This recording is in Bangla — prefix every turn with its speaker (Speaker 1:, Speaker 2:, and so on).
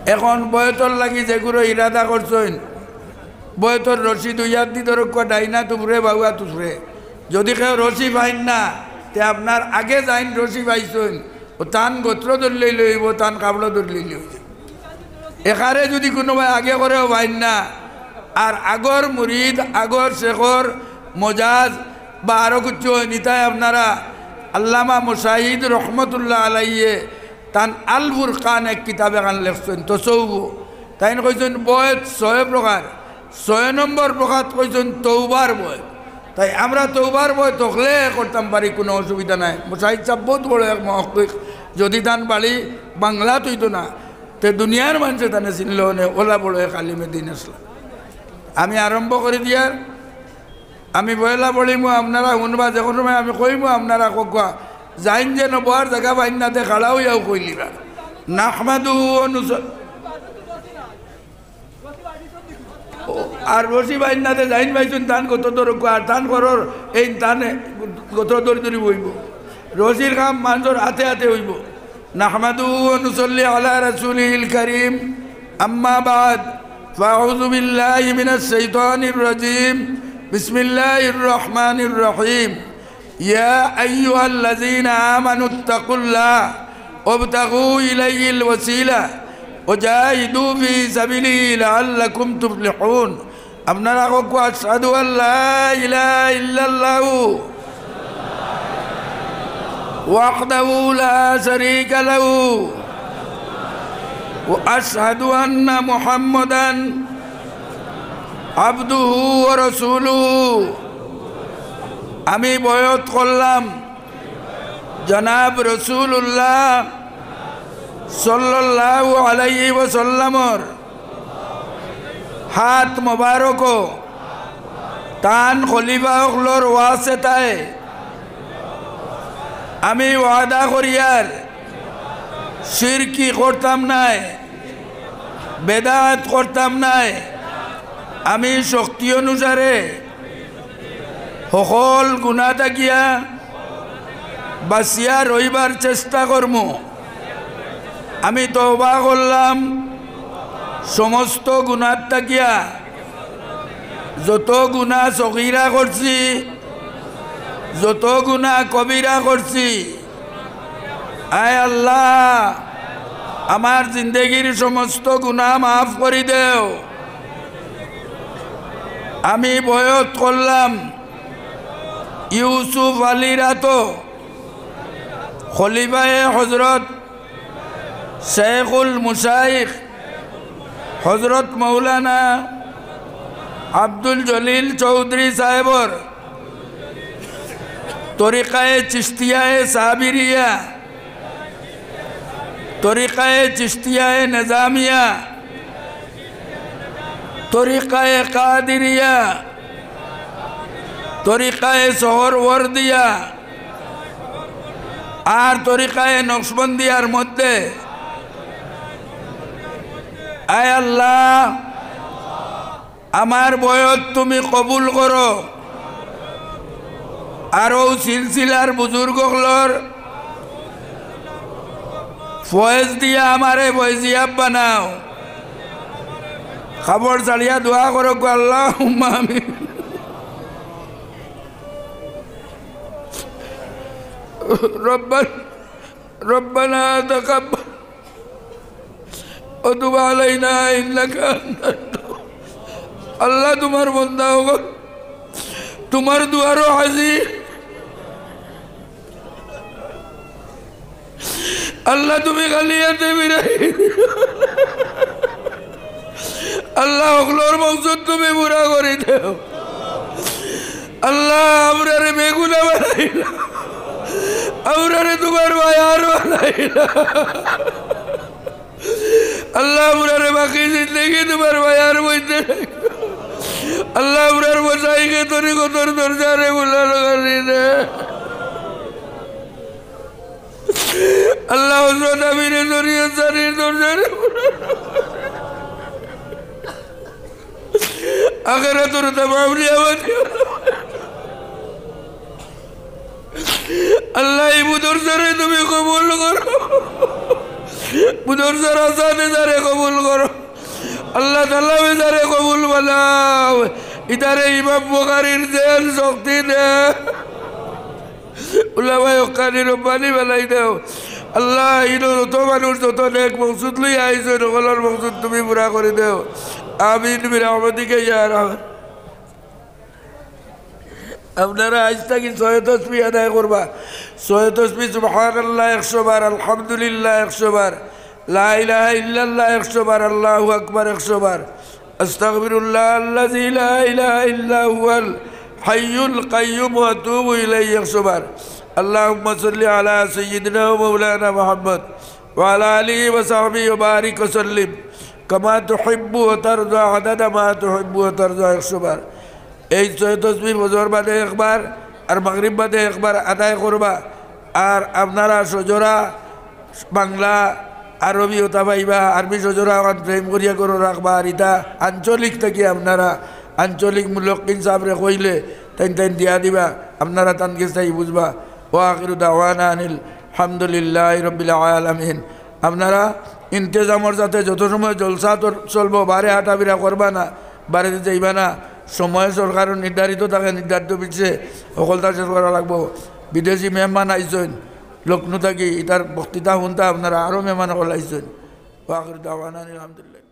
Speaker 1: এখন বয়তর লাগি যেগুলো ইরাদা করছেন বয়তর রশি দুইয়ার দি ধরক ডাইনা তুফরে বাউয়া তুফরে যদি কেউ রশি পাইন না তে আপনার আগে যাইন রশি পাইছেন ও তান গোত্র ধরলেই লইব তান কাবলো ধরলেই লইব এখানে যদি কোনোবাই আগে করেও পাইন না আর আগর মুরিদ আগর শেখর মজাজ বা আরও কিছু নিতায় আপনারা আল্লামা মুশাহিদ রহমতুল্লাহ আলাইয়ে তান আল ফুরকান এক কিতাবে গান লেখছেন তসৌবু তাই কইছেন বয়স 6 প্রকার 6 নম্বর প্রকার কইছেন তৌবার বয় তাই আমরা তৌবার বয় তখলে করতাম পারি কোনো অসুবিধা নাই মুশাহিদ সাহেব বহুত বড় এক মহকিক যদি তান বাড়ি বাংলা তৈতো না তে দুনিয়ার মানুষে তানে চিনল নে ওলা বড় এক আলিমে দিন আসলাম আমি আরম্ভ করে দিয়ার আমি বয়লা বলিমু আপনারা শুনবা যে কোনো সময় আমি কইমু আপনারা কোকা যাইন যে নবহার জায়গা বাইন না দে খাড়া হইয়াও কইলিবা নাহমাদু আর রশি বাইন না দে যাইন বাইছুন তান কত দূর আর তান করর এই তানে কত দূর বইব রশির কাম মানুষের হাতে হাতে হইব নাহমাদু নুসল্লি আলা রাসূলিল কারীম আম্মা বাদ ফাউযু বিল্লাহি মিনাশ শাইতানির রাজীম বিসমিল্লাহির রহমানির রহিম ইয়া আইয়ুহাল্লাযীনা আমানু তাকুল্লাহ ওয়াবতাগু ইলাইহিল ওয়াসিলা ওয়াজাহিদু ফি সাবিলিহি লাআল্লাকুম তুফলিহুন আপনারা কো আশহাদু আল্লা ইলাহা ইল্লাল্লাহু ওয়াহদাহু লা শারীকা লাহু ওয়া আশহাদু আন্না মুহাম্মাদান আবদুহু ওয়া রাসূলুহু আমি বয়াত করলাম জনাব রাসূলুল্লাহ সাল্লাল্লাহু আলাইহি ওয়াসাল্লামর হাত মোবারক তান খলিফা হকলর ওয়াসিতায় আমি ওয়াদা করিয়ার শিরকি করতাম নাই বেদাত করতাম নাই আমি শক্তি অনুসারে সকল গুণা থাকিয়া বাঁচিয়া রইবার চেষ্টা করম আমি তওবা করলাম সমস্ত গুণার থাকিয়া যত গুণা সগীরা করছি যত গুণা কবিরা করছি আয় আল্লাহ আমার জিন্দগির সমস্ত গুণা মাফ করে দেও আমি বয়ত করলাম ইউসুফ আলী রাতো খলিফায়ে হজরত শেখুল মুশাইখ হজরত মৌলানা আব্দুল জলিল চৌধুরী সাহেবর তরিকায়ে চিশতিয়ায়ে সাবিরিয়া তরিকায়ে চিশতিয়ায়ে নিজামিয়া তরিকায়ে কাদিরিয়া তরিকায়ে সোহরওয়ার্দিয়া আর তরিকায়ে নকশবন্দিয়ার মধ্যে আয় আল্লাহ আমার বয়স তুমি কবুল করো আরও সিলসিলার বুজুর্গগুলোর ফয়েজ দিয়া আমারে ফয়েজিয়াব বানাও খবর চালিয়া দোয়া করো আল্লাহুম্মা আমিন ربنا تقبل وتب علينا إنك أنت আল্লাহ তোমার বন্দা হোক তোমার দুয়ারও হাজির আল্লাহ তুমি খালিয়াতে বিরাই আল্লাহ হকলোর মকসদ তুমি পুরা করে দেও আল্লাহ আমরারে বেগুনা বানাইলা আমরারে তোমার বায়ার বানাইলা আল্লাহ আমরারে বাকি জিন্দগি তোমার বায়ার মধ্যে আল্লাহ আমরার বসাইকে তরি কতর দরজারে বুলালো করি দে আল্লাহ হযরত আমিরে জরিয়া জারির দরজারে আখিরাতুর তামাম নিয়ামত আল্লাহ এই বুদরজারে তুমি কবুল করো বুদরজার আসাদে যারে কবুল কবুল করো আল্লাহ তাআলা বেজারে কবুল বানাও ইদারে ইমাম বুখারীর জেল শক্তি দে উলামায়ে হক্কানি রব্বানি বানাই দাও আল্লাহ ইনো যত মানুষ যত নেক মকসুদ লই আইছো সকলের মকসুদ তুমি পুরা করে দাও আমিন বিরহমতিকে ইয়া রাহমান আপনারা আজ থেকে 6 তাসবিহ আদায় করবা 6 তাসবিহ সুবহানাল্লাহ 100 বার আলহামদুলিল্লাহ 100 বার লা ইলাহা ইল্লাল্লাহ 100 বার আল্লাহু আকবার 100 বার আস্তাগফিরুল্লাহ আল্লাযী লা ইলাহা ইল্লা হুয়াল হাইয়ুল কাইয়্যুম ওয়া আতুবু ইলাইহি 100 বার আল্লাহুম্মা সাল্লি আলা সাইয়্যিদিনা ওয়া মাওলানা মুহাম্মদ ওয়া আলা আলিহি ওয়া সাহবিহি ওয়া বারিক ওয়া সাল্লিম কামা তুহিব্বু ওয়া তারদা আদাদা মা তুহিব্বু ওয়া তারদা 100 বার এই 6 তাসবিহ ফজর বাদে একবার আর মাগরিব বাদে একবার আদায় করবা আর আপনারা সজরা বাংলা আরবি ওটা পাইবা আরবি সজরা প্রেম করিয়া করে রাখবা আর ইটা আঞ্চলিক থেকে আপনারা আঞ্চলিক মুলকিন সাহেবরে কইলে তাইন তাইন দিয়া দিবা আপনারা তানকে চাই বুঝবা ও আখিরু দাওয়ানা আনিল হামদুলিল্লাহি রাব্বিল আলামিন আপনারা ইন্তেজামর সাথে যত সময় জলসা চলবো বারে হাঁটাবিরা করবা না বাড়িতে যাইবা না সময় সরকারের নির্ধারিত থাকে নির্ধারিত পিছিয়ে সকলতা শেষ করা লাগবো বিদেশি মেহমান আইসেন লক্ষ্ণৌ থাকি এটার বক্তৃতা শুনতে আপনারা আরও মেহমান সকল আইসেন ও আখিরু দাওয়ানা আনিল হামদুলিল্লাহ